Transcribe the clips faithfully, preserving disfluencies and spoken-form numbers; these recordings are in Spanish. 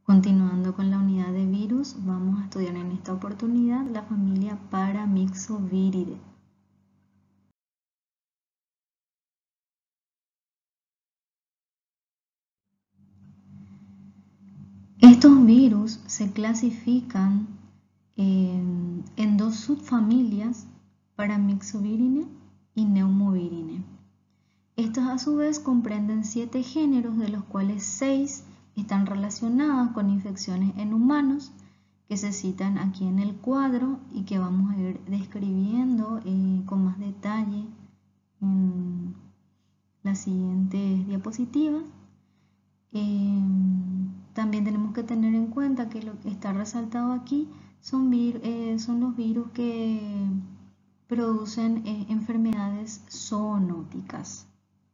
Continuando con la unidad de virus, vamos a estudiar en esta oportunidad la familia Paramyxoviridae. Estos virus se clasifican en, en dos subfamilias, Paramyxoviridae y Pneumoviridae. Estos a su vez comprenden siete géneros, de los cuales seis están relacionados con infecciones en humanos, que se citan aquí en el cuadro y que vamos a ir describiendo eh, con más detalle en las siguientes diapositivas. Eh, también tenemos que tener en cuenta que lo que está resaltado aquí son, vir, eh, son los virus que producen eh, enfermedades zoonóticas.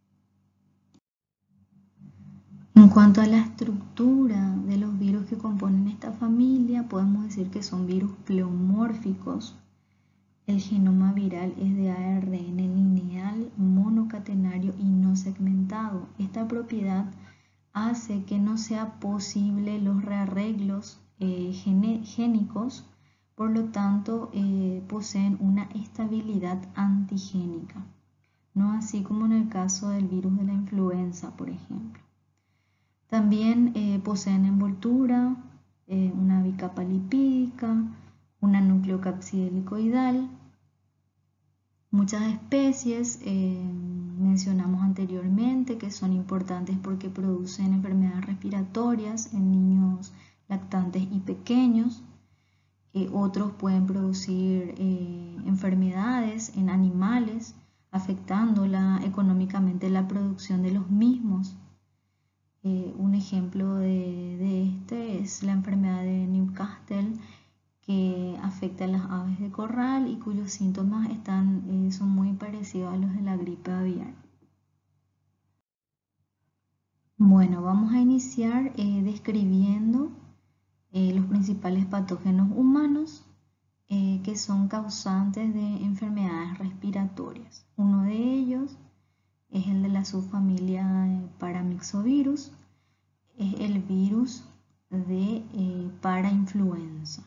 En cuanto a la estructura de los virus que componen esta familia, podemos decir que son virus pleomórficos. El genoma viral es de A R N lineal, monocatenario y no segmentado. Esta propiedad hace que no sea posible los rearreglos eh, génicos, por lo tanto eh, poseen una estabilidad antigénica, no así como en el caso del virus de la influenza, por ejemplo. También eh, poseen envoltura, eh, una bicapa lipídica, una nucleocápside helicoidal. Muchas especies eh, mencionamos anteriormente que son importantes porque producen enfermedades respiratorias en niños lactantes y pequeños. Eh, otros pueden producir eh, enfermedades en animales, afectándola económicamente la producción de los mismos. Eh, un ejemplo de, de este es la enfermedad de Newcastle, que afecta a las aves de corral y cuyos síntomas están, eh, son muy parecidos a los de la gripe aviar. Bueno, vamos a iniciar eh, describiendo eh, los principales patógenos humanos eh, que son causantes de enfermedades respiratorias. Uno de ellos es el de la subfamilia eh, Paramyxovirus, es el virus de eh, parainfluenza.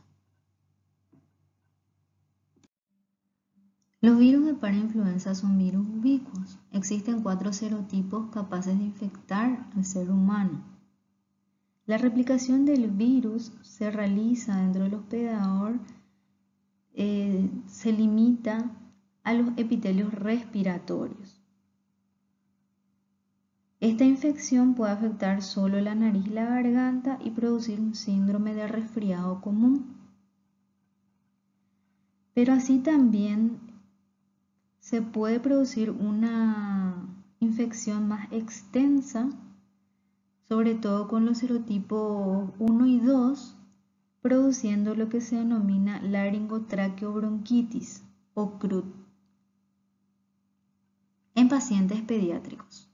Los virus de parainfluenza son virus ubicuos. Existen cuatro serotipos capaces de infectar al ser humano. La replicación del virus se realiza dentro del hospedador, eh, se limita a los epitelios respiratorios. Esta infección puede afectar solo la nariz y la garganta y producir un síndrome de resfriado común. Pero así también se puede producir una infección más extensa, sobre todo con los serotipos uno y dos, produciendo lo que se denomina laringotraqueobronquitis o C R U T en pacientes pediátricos.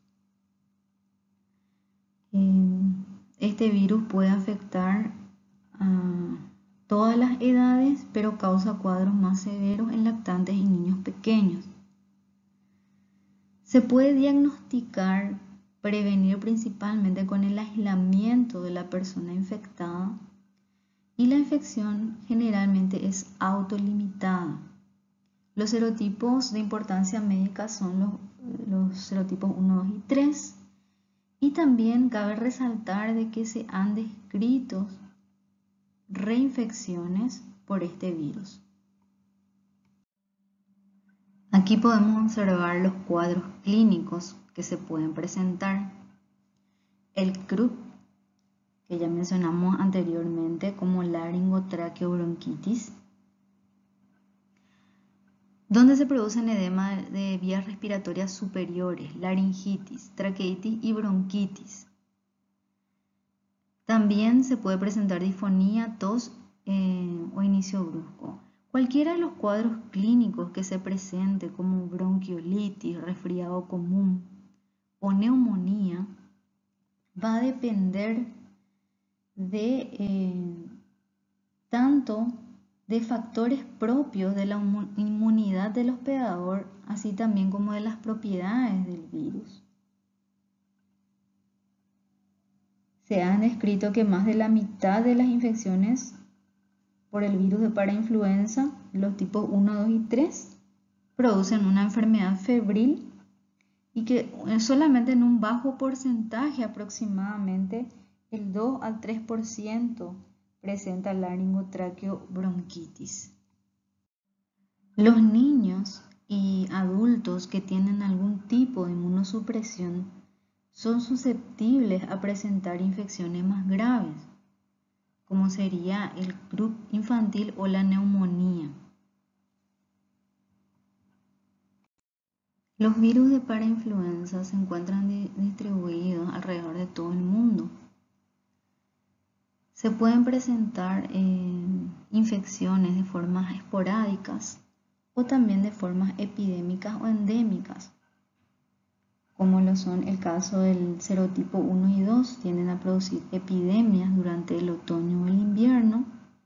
Este virus puede afectar a todas las edades, pero causa cuadros más severos en lactantes y niños pequeños. Se puede diagnosticar, prevenir principalmente con el aislamiento de la persona infectada, y la infección generalmente es autolimitada. Los serotipos de importancia médica son los, los serotipos uno, dos y tres, y también cabe resaltar de que se han descrito reinfecciones por este virus. Aquí podemos observar los cuadros clínicos que se pueden presentar. El C R U T, que ya mencionamos anteriormente como laringotraqueobronquitis, donde se producen edema de vías respiratorias superiores, laringitis, traqueitis y bronquitis. También se puede presentar disfonía, tos eh, o inicio brusco. Cualquiera de los cuadros clínicos que se presente como bronquiolitis, resfriado común o neumonía va a depender de eh, tanto de factores propios de la inmunidad del hospedador, así también como de las propiedades del virus. Se han descrito que más de la mitad de las infecciones por el virus de parainfluenza, los tipos uno, dos y tres, producen una enfermedad febril y que solamente en un bajo porcentaje, aproximadamente el dos al tres por ciento, presenta laringotraqueobronquitis. Los niños y adultos que tienen algún tipo de inmunosupresión son susceptibles a presentar infecciones más graves, como sería el croup infantil o la neumonía. Los virus de parainfluenza se encuentran distribuidos alrededor de todo el mundo. Se pueden presentar eh, infecciones de formas esporádicas o también de formas epidémicas o endémicas, como lo son el caso del serotipo uno y dos, tienden a producir epidemias durante el otoño o el invierno,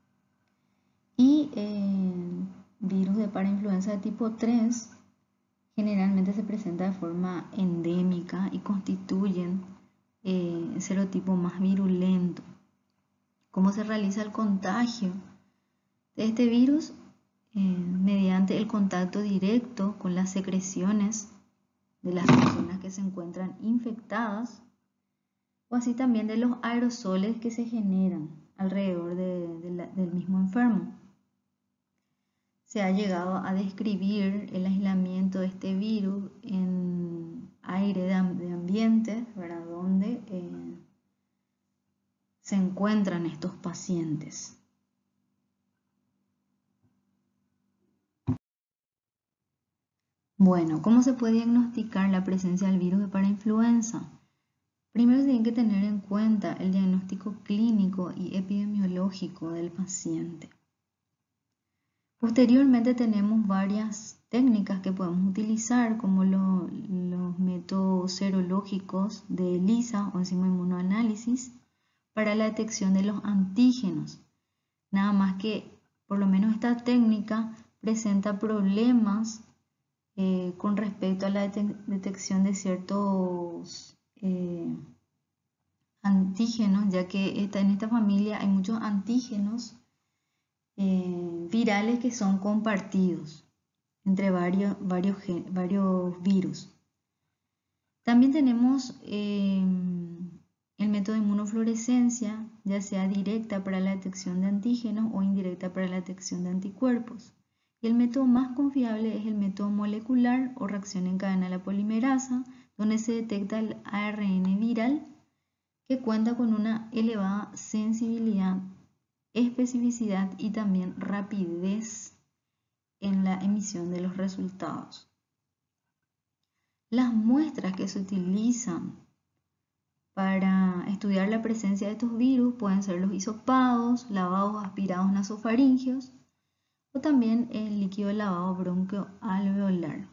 y el virus de parainfluenza de tipo tres generalmente se presenta de forma endémica y constituyen eh, el serotipo más virulento. ¿Cómo se realiza el contagio de este virus? Eh, mediante el contacto directo con las secreciones de las personas que se encuentran infectadas, o así también de los aerosoles que se generan alrededor de, de la, del mismo enfermo. Se ha llegado a describir el aislamiento de este virus en aire de, de ambientes, ¿verdad?, donde eh, se encuentran estos pacientes. Bueno, ¿cómo se puede diagnosticar la presencia del virus de parainfluenza? Primero se tiene que tener en cuenta el diagnóstico clínico y epidemiológico del paciente. Posteriormente tenemos varias técnicas que podemos utilizar, como lo, los métodos serológicos de ELISA o enzima inmunoanálisis para la detección de los antígenos. Nada más que, por lo menos esta técnica presenta problemas eh, con respecto a la det detección de ciertos eh, antígenos, ya que esta, en esta familia hay muchos antígenos eh, virales que son compartidos entre varios, varios, varios virus. También tenemos eh, el método de inmunofluorescencia, ya sea directa para la detección de antígenos o indirecta para la detección de anticuerpos. Y el método más confiable es el método molecular o reacción en cadena de la polimerasa, donde se detecta el A R N viral, que cuenta con una elevada sensibilidad, especificidad y también rapidez en la emisión de los resultados. Las muestras que se utilizan para estudiar la presencia de estos virus pueden ser los hisopados, lavados aspirados nasofaríngeos o también el líquido de lavado bronquioalveolar.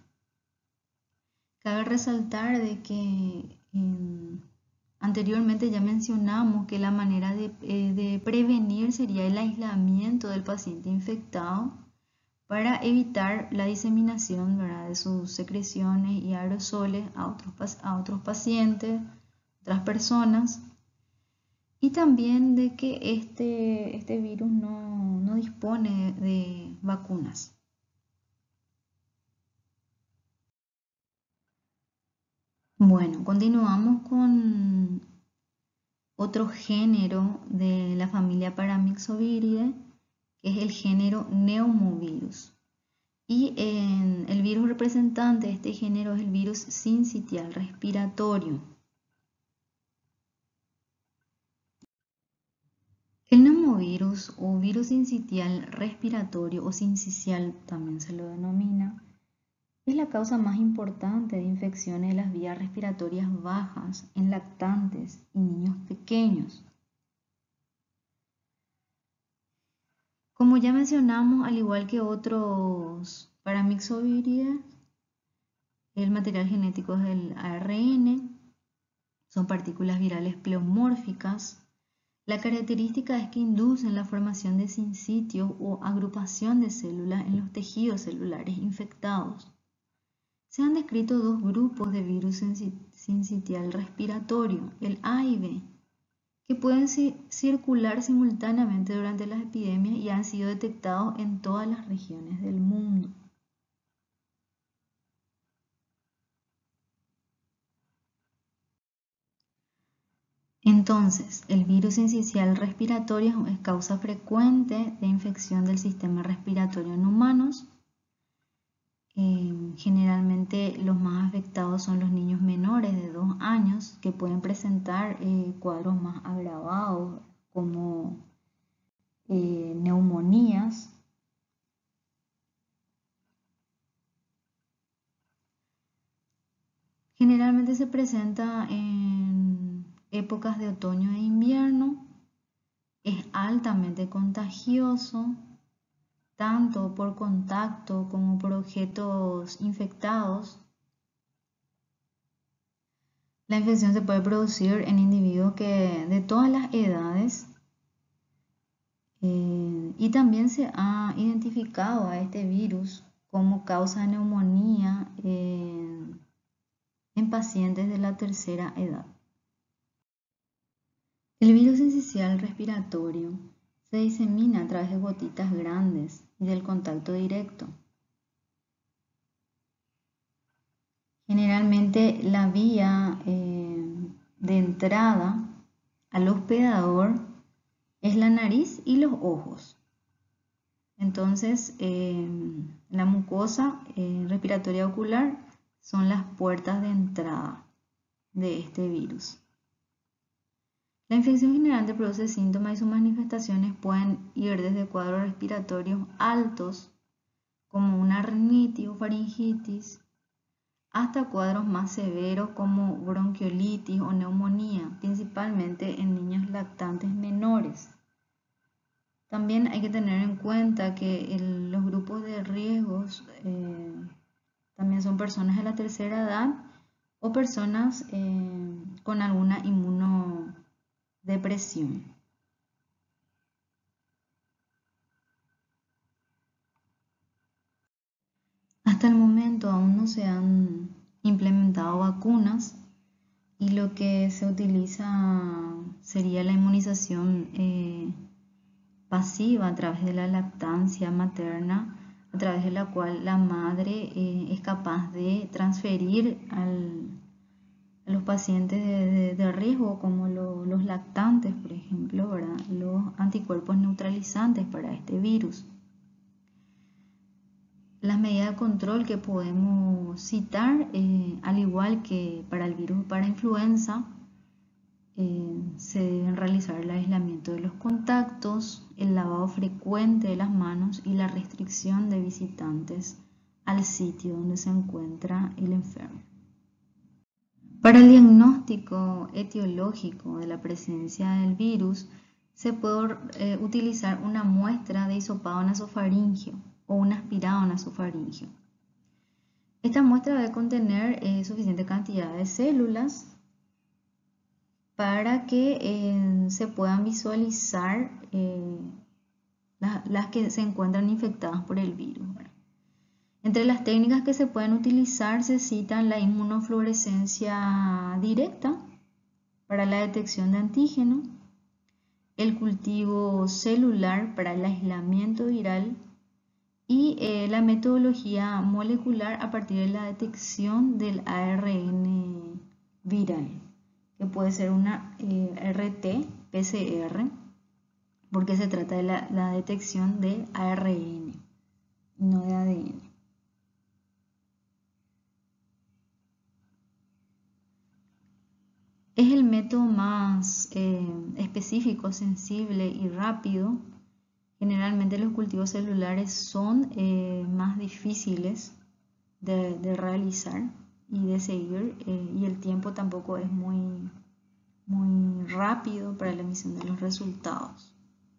Cabe resaltar de que en, anteriormente ya mencionamos que la manera de, eh, de prevenir sería el aislamiento del paciente infectado para evitar la diseminación, ¿verdad?, de sus secreciones y aerosoles a otros, a otros pacientes, otras personas, y también de que este, este virus no, no dispone de vacunas. Bueno, continuamos con otro género de la familia Paramyxoviridae, que es el género Pneumovirus. Y en el virus representante de este género es el virus sincitial respiratorio. El pneumovirus o virus sincitial respiratorio o sincicial también se lo denomina, es la causa más importante de infecciones de las vías respiratorias bajas en lactantes y niños pequeños. Como ya mencionamos, al igual que otros Paramyxoviridae, el material genético es el A R N, son partículas virales pleomórficas. La característica es que inducen la formación de sincitios o agrupación de células en los tejidos celulares infectados. Se han descrito dos grupos de virus sincitial respiratorio, el A y B, que pueden circular simultáneamente durante las epidemias y han sido detectados en todas las regiones del mundo. Entonces, el virus sincicial respiratorio es causa frecuente de infección del sistema respiratorio en humanos. Eh, generalmente los más afectados son los niños menores de dos años que pueden presentar eh, cuadros más agravados como eh, neumonías. Generalmente se presenta en épocas de otoño e invierno. Es altamente contagioso, tanto por contacto como por objetos infectados. La infección se puede producir en individuos que, de todas las edades, eh, y también se ha identificado a este virus como causa de neumonía en, en pacientes de la tercera edad. El virus sincicial respiratorio se disemina a través de gotitas grandes y del contacto directo. Generalmente la vía eh, de entrada al hospedador es la nariz y los ojos. Entonces, eh, la mucosa eh, respiratoria ocular son las puertas de entrada de este virus. La infección generalmente produce síntomas y sus manifestaciones pueden ir desde cuadros respiratorios altos, como una rinitis o faringitis, hasta cuadros más severos como bronquiolitis o neumonía, principalmente en niños lactantes menores. También hay que tener en cuenta que el, los grupos de riesgos eh, también son personas de la tercera edad o personas eh, con alguna inmunodepresión. Hasta el momento aún no se han implementado vacunas y lo que se utiliza sería la inmunización eh, pasiva a través de la lactancia materna, a través de la cual la madre eh, es capaz de transferir al, a los pacientes de, de, de riesgo, como lo, los lactantes, por ejemplo, ¿verdad?, los anticuerpos neutralizantes para este virus. Las medidas de control que podemos citar, eh, al igual que para el virus para influenza, eh, se deben realizar el aislamiento de los contactos, el lavado frecuente de las manos y la restricción de visitantes al sitio donde se encuentra el enfermo. Para el diagnóstico etiológico de la presencia del virus, se puede eh, utilizar una muestra de hisopado nasofaríngeo o un aspirado nasofaríngeo. Esta muestra debe contener eh, suficiente cantidad de células para que eh, se puedan visualizar eh, la, las que se encuentran infectadas por el virus, ¿verdad? Entre las técnicas que se pueden utilizar se citan la inmunofluorescencia directa para la detección de antígeno, el cultivo celular para el aislamiento viral y eh, la metodología molecular a partir de la detección del A R N viral, que puede ser una eh, R T P C R, porque se trata de la, la detección de A R N, no de A D N. Es el método más eh, específico, sensible y rápido. Generalmente los cultivos celulares son eh, más difíciles de, de realizar y de seguir, eh, y el tiempo tampoco es muy, muy rápido para la emisión de los resultados.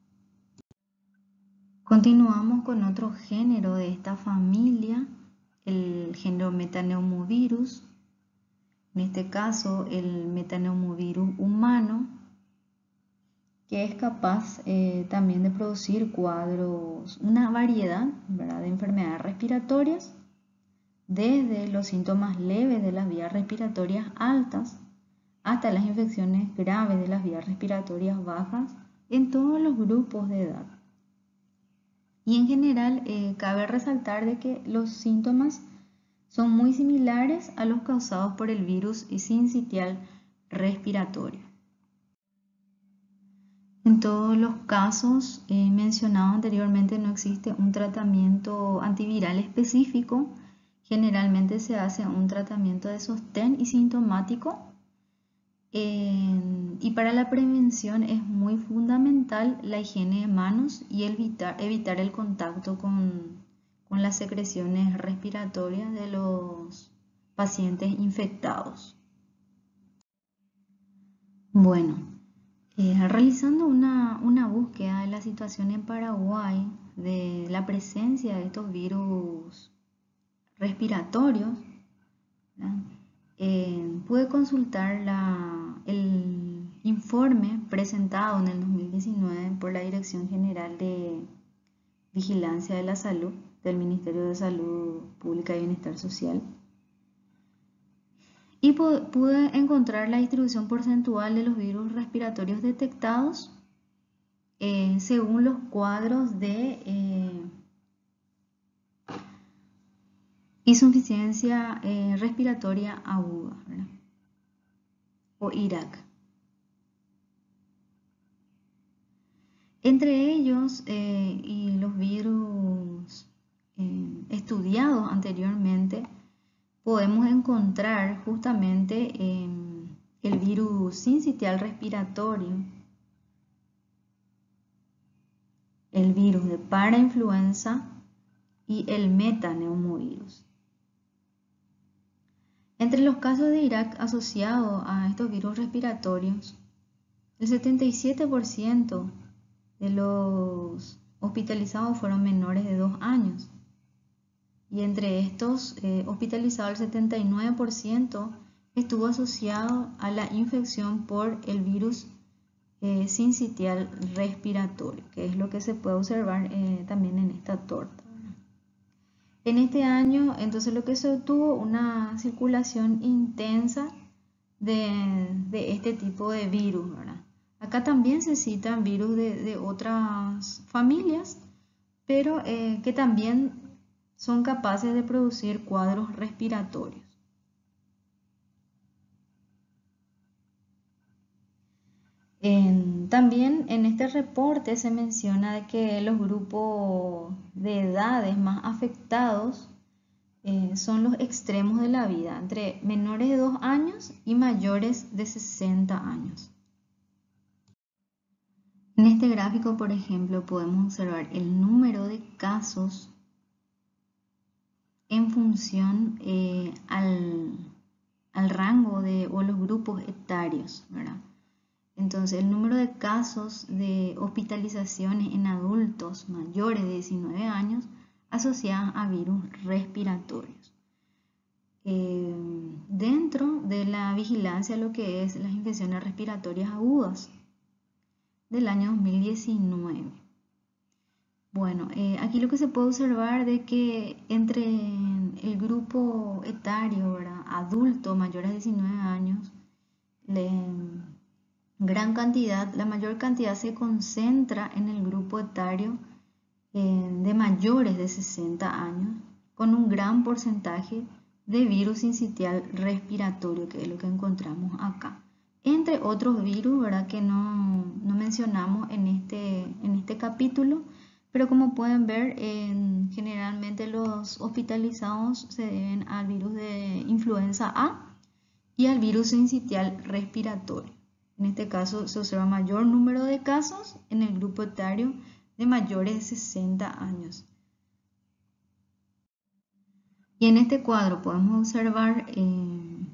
Continuamos con otro género de esta familia, el género metaneumovirus. En este caso, el metaneumovirus humano, que es capaz eh, también de producir cuadros, una variedad, ¿verdad?, de enfermedades respiratorias, desde los síntomas leves de las vías respiratorias altas hasta las infecciones graves de las vías respiratorias bajas en todos los grupos de edad. Y en general eh, cabe resaltar de que los síntomas son muy similares a los causados por el virus sincitial respiratorio. En todos los casos eh, mencionados anteriormente no existe un tratamiento antiviral específico. Generalmente se hace un tratamiento de sostén y sintomático. Eh, y para la prevención es muy fundamental la higiene de manos y evitar, evitar el contacto con, con las secreciones respiratorias de los pacientes infectados. Bueno, eh, realizando una, una búsqueda de la situación en Paraguay de la presencia de estos virus respiratorios, eh, pude consultar la, el informe presentado en el dos mil diecinueve por la Dirección General de Vigilancia de la Salud del Ministerio de Salud Pública y Bienestar Social. Y pude encontrar la distribución porcentual de los virus respiratorios detectados eh, según los cuadros de eh, insuficiencia eh, respiratoria aguda, ¿verdad? O I R A C. Entre ellos eh, y los virus eh, estudiados anteriormente, podemos encontrar justamente eh, el virus sincitial respiratorio, el virus de parainfluenza y el metaneumovirus. Entre los casos de I R A C asociados a estos virus respiratorios, el setenta y siete por ciento de los hospitalizados fueron menores de dos años. Y entre estos eh, hospitalizados, el setenta y nueve por ciento estuvo asociado a la infección por el virus eh, sincitial respiratorio, que es lo que se puede observar eh, también en esta torta. En este año, entonces, lo que se obtuvo una circulación intensa de, de este tipo de virus, ¿verdad? Acá también se citan virus de, de otras familias, pero eh, que también son capaces de producir cuadros respiratorios. En, también en este reporte se menciona de que los grupos de edades más afectados eh, son los extremos de la vida, entre menores de dos años y mayores de sesenta años. En este gráfico, por ejemplo, podemos observar el número de casos en función eh, al, al rango de, o los grupos etarios, ¿verdad? Entonces, el número de casos de hospitalizaciones en adultos mayores de diecinueve años asociadas a virus respiratorios. Eh, dentro de la vigilancia, lo que es las infecciones respiratorias agudas del año dos mil diecinueve. Bueno, eh, aquí lo que se puede observar de que entre el grupo etario, ¿verdad?, adulto mayores de diecinueve años, le, gran cantidad, la mayor cantidad se concentra en el grupo etario eh, de mayores de sesenta años, con un gran porcentaje de virus sincitial respiratorio, que es lo que encontramos acá. Entre otros virus, ¿verdad?, que no, no mencionamos en este, en este capítulo, pero como pueden ver, eh, generalmente los hospitalizados se deben al virus de influenza A y al virus sincitial respiratorio. En este caso se observa mayor número de casos en el grupo etario de mayores de sesenta años. Y en este cuadro podemos observar eh,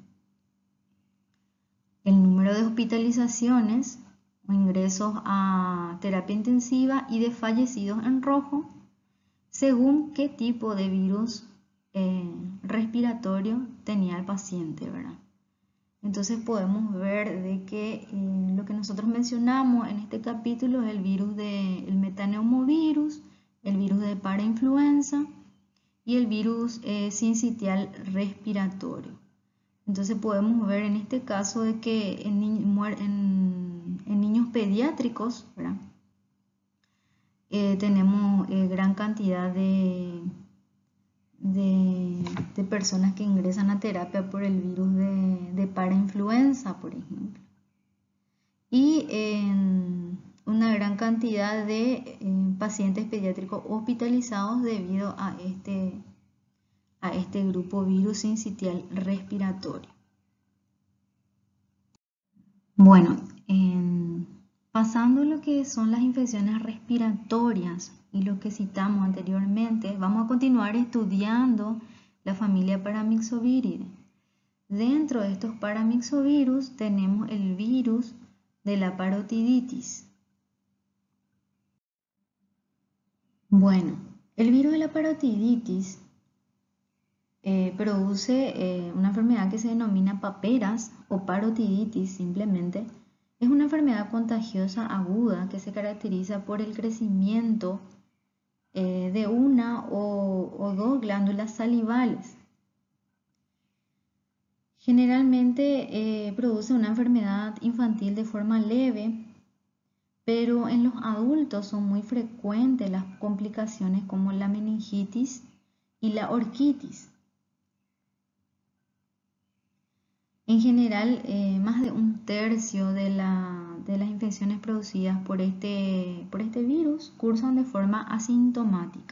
el número de hospitalizaciones o ingresos a terapia intensiva y de fallecidos en rojo, según qué tipo de virus eh, respiratorio tenía el paciente, ¿verdad? Entonces podemos ver de que eh, lo que nosotros mencionamos en este capítulo es el virus del metaneumovirus, el virus de parainfluenza y el virus eh, sincitial respiratorio. Entonces podemos ver en este caso de que en, en, en niños pediátricos, ¿verdad? Eh, tenemos eh, gran cantidad de, de, de personas que ingresan a terapia por el virus de, de parainfluenza, por ejemplo. Y en una gran cantidad de eh, pacientes pediátricos hospitalizados debido a este, a este grupo virus sincitial respiratorio. Bueno, en, pasando a lo que son las infecciones respiratorias y lo que citamos anteriormente, vamos a continuar estudiando la familia Paramyxoviridae. Dentro de estos paramyxovirus tenemos el virus de la parotiditis. Bueno, el virus de la parotiditis eh, produce eh, una enfermedad que se denomina paperas o parotiditis simplemente. Es una enfermedad contagiosa aguda que se caracteriza por el crecimiento eh, de una o, o dos glándulas salivales. Generalmente eh, produce una enfermedad infantil de forma leve, pero en los adultos son muy frecuentes las complicaciones como la meningitis y la orquitis. En general, eh, más de un tercio de, la, de las infecciones producidas por este, por este virus cursan de forma asintomática.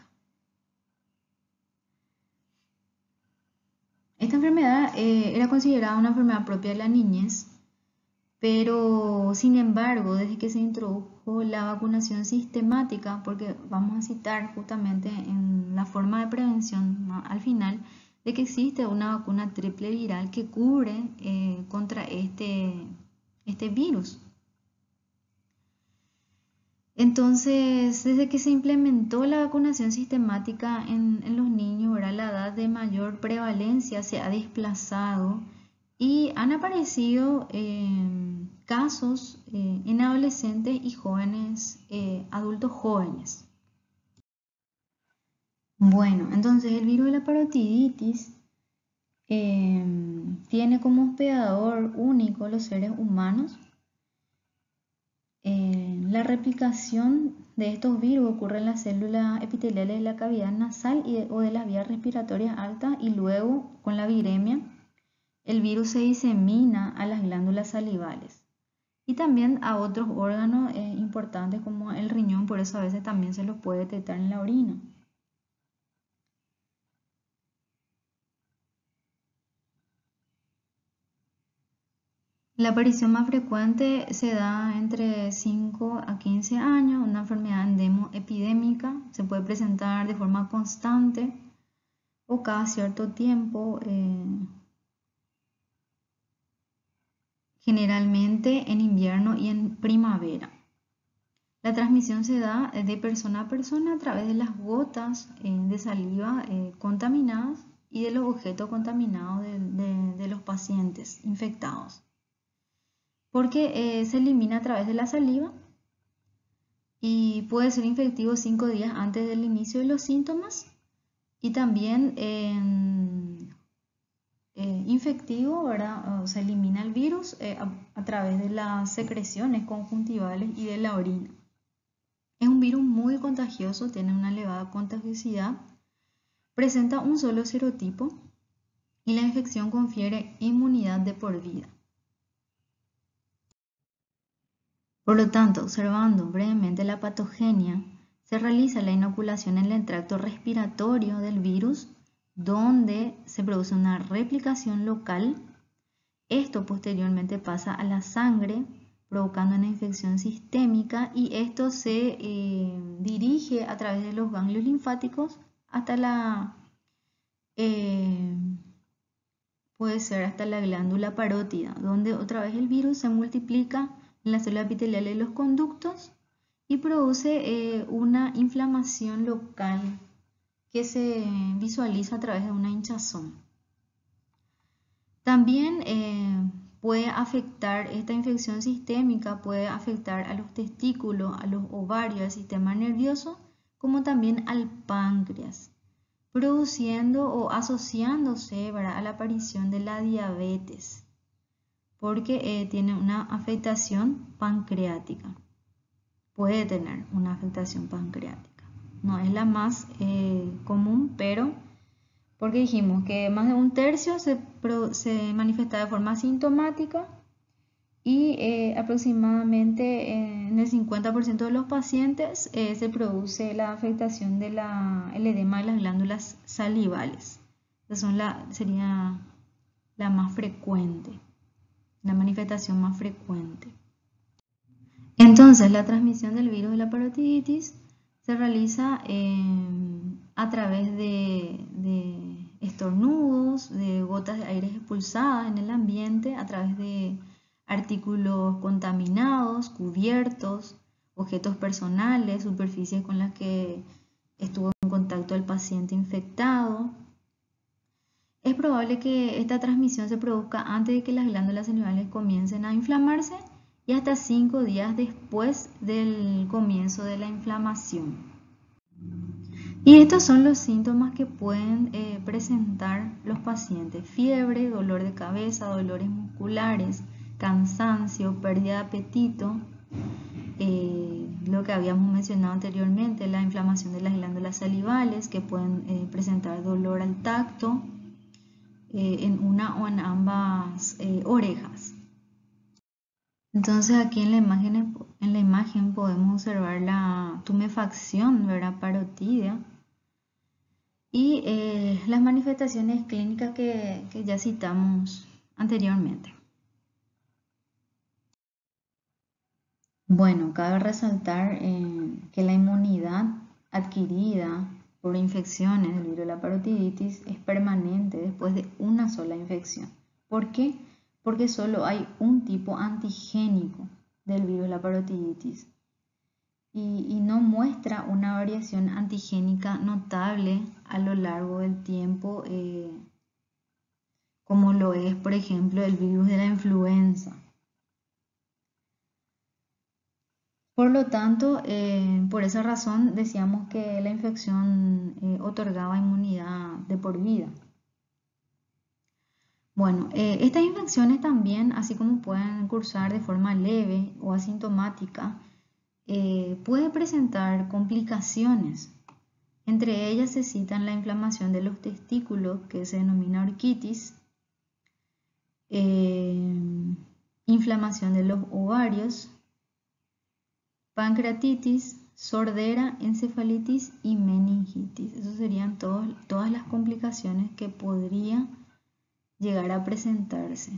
Esta enfermedad eh, era considerada una enfermedad propia de la niñez, pero sin embargo, desde que se introdujo la vacunación sistemática, porque vamos a citar justamente en la forma de prevención, ¿no?, al final, de que existe una vacuna triple viral que cubre eh, contra este, este virus. Entonces, desde que se implementó la vacunación sistemática en, en los niños, ¿verdad?, la edad de mayor prevalencia se ha desplazado y han aparecido eh, casos eh, en adolescentes y jóvenes, eh, adultos jóvenes. Bueno, entonces el virus de la parotiditis eh, tiene como hospedador único los seres humanos. Eh, la replicación de estos virus ocurre en las células epiteliales de la cavidad nasal y de, o de las vías respiratorias altas, y luego con la viremia el virus se disemina a las glándulas salivales y también a otros órganos eh, importantes como el riñón, por eso a veces también se los puede detectar en la orina. La aparición más frecuente se da entre cinco a quince años, una enfermedad endemo-epidémica, se puede presentar de forma constante o cada cierto tiempo, eh, generalmente en invierno y en primavera. La transmisión se da de persona a persona a través de las gotas eh, de saliva eh, contaminadas y de los objetos contaminados de, de, de los pacientes infectados, porque eh, se elimina a través de la saliva y puede ser infectivo cinco días antes del inicio de los síntomas, y también eh, eh, infectivo, ¿verdad? O se elimina el virus eh, a, a través de las secreciones conjuntivales y de la orina. Es un virus muy contagioso, tiene una elevada contagiosidad, presenta un solo serotipo y la infección confiere inmunidad de por vida. Por lo tanto, observando brevemente la patogenia, se realiza la inoculación en el tracto respiratorio del virus, donde se produce una replicación local. Esto posteriormente pasa a la sangre, provocando una infección sistémica, y esto se eh, dirige a través de los ganglios linfáticos hasta la, eh, puede ser hasta la glándula parótida, donde otra vez el virus se multiplica en las células epiteliales de los conductos y produce eh, una inflamación local que se visualiza a través de una hinchazón. También eh, puede afectar, esta infección sistémica puede afectar a los testículos, a los ovarios, al sistema nervioso, como también al páncreas, produciendo o asociándose, ¿verdad?, a la aparición de la diabetes, porque eh, tiene una afectación pancreática. Puede tener una afectación pancreática. No es la más eh, común, pero porque dijimos que más de un tercio se, se manifiesta de forma asintomática y eh, aproximadamente eh, en el cincuenta por ciento de los pacientes eh, se produce la afectación del edema de las glándulas salivales. Esa son la, sería la más frecuente, la manifestación más frecuente. Entonces, la transmisión del virus de la parotiditis se realiza eh, a través de, de estornudos, de gotas de aire expulsadas en el ambiente, a través de artículos contaminados, cubiertos, objetos personales, superficies con las que estuvo en contacto el paciente infectado. Es probable que esta transmisión se produzca antes de que las glándulas salivales comiencen a inflamarse y hasta cinco días después del comienzo de la inflamación. Y estos son los síntomas que pueden eh, presentar los pacientes: fiebre, dolor de cabeza, dolores musculares, cansancio, pérdida de apetito, eh, lo que habíamos mencionado anteriormente, la inflamación de las glándulas salivales, que pueden eh, presentar dolor al tacto eh, en una o en ambas eh, orejas. Entonces aquí en la imagen, en la imagen podemos observar la tumefacción, ¿verdad?, parotídea, y eh, las manifestaciones clínicas que, que ya citamos anteriormente. Bueno, cabe resaltar eh, que la inmunidad adquirida por infecciones del virus de la parotiditis es permanente después de una sola infección. ¿Por qué? Porque solo hay un tipo antigénico del virus de la parotiditis y, y no muestra una variación antigénica notable a lo largo del tiempo, eh, como lo es, por ejemplo, el virus de la influenza. Por lo tanto, eh, por esa razón decíamos que la infección eh, otorgaba inmunidad de por vida. Bueno, eh, estas infecciones también, así como pueden cursar de forma leve o asintomática, eh, pueden presentar complicaciones. Entre ellas se citan la inflamación de los testículos, que se denomina orquitis, eh, inflamación de los ovarios, pancreatitis, sordera, encefalitis y meningitis. Esas serían todos, todas las complicaciones que podrían llegar a presentarse.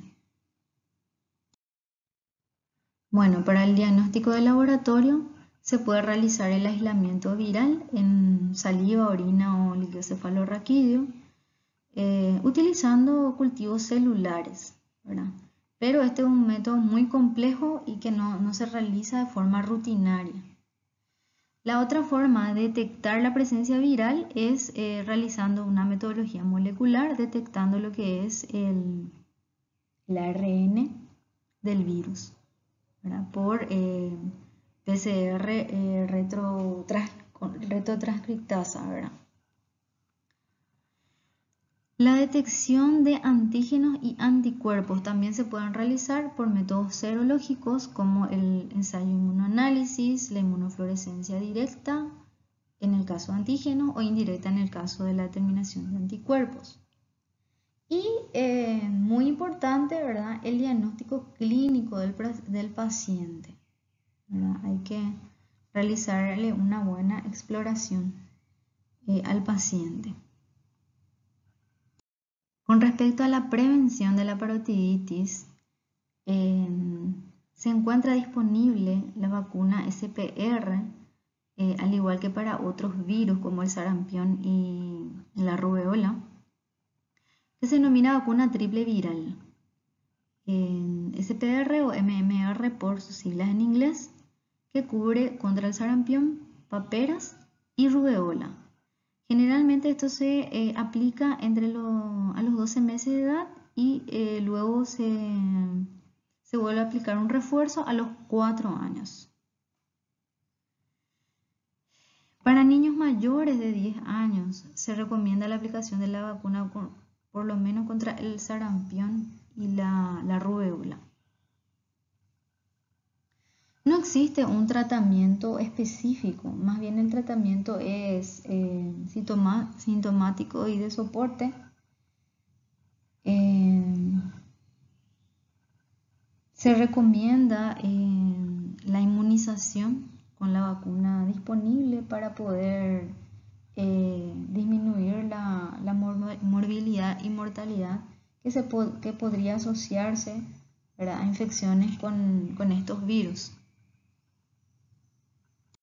Bueno, para el diagnóstico de laboratorio se puede realizar el aislamiento viral en saliva, orina o líquido cefalorraquídeo eh, utilizando cultivos celulares, ¿verdad? Pero este es un método muy complejo y que no, no se realiza de forma rutinaria. La otra forma de detectar la presencia viral es eh, realizando una metodología molecular, detectando lo que es el, el A R N del virus, ¿verdad?, por eh, P C R eh, retrotrans, retrotranscriptasa, ¿verdad? La detección de antígenos y anticuerpos también se pueden realizar por métodos serológicos como el ensayo inmunoanálisis, la inmunofluorescencia directa en el caso de antígenos o indirecta en el caso de la determinación de anticuerpos. Y eh, muy importante, ¿verdad?, el diagnóstico clínico del, del paciente, ¿verdad? Hay que realizarle una buena exploración eh, al paciente. Con respecto a la prevención de la parotiditis, eh, se encuentra disponible la vacuna S P R, eh, al igual que para otros virus como el sarampión y la rubeola, que se denomina vacuna triple viral, eh, S P R o M M R por sus siglas en inglés, que cubre contra el sarampión, paperas y rubeola. Generalmente esto se eh, aplica entre lo, a los doce meses de edad y eh, luego se, se vuelve a aplicar un refuerzo a los cuatro años. Para niños mayores de diez años se recomienda la aplicación de la vacuna por, por lo menos contra el sarampión y la, la rubéola. No existe un tratamiento específico, más bien el tratamiento es eh, sintoma, sintomático y de soporte. Eh, se recomienda eh, la inmunización con la vacuna disponible para poder eh, disminuir la, la morbilidad y mortalidad que, se po que podría asociarse, ¿verdad?, a infecciones con, con estos virus.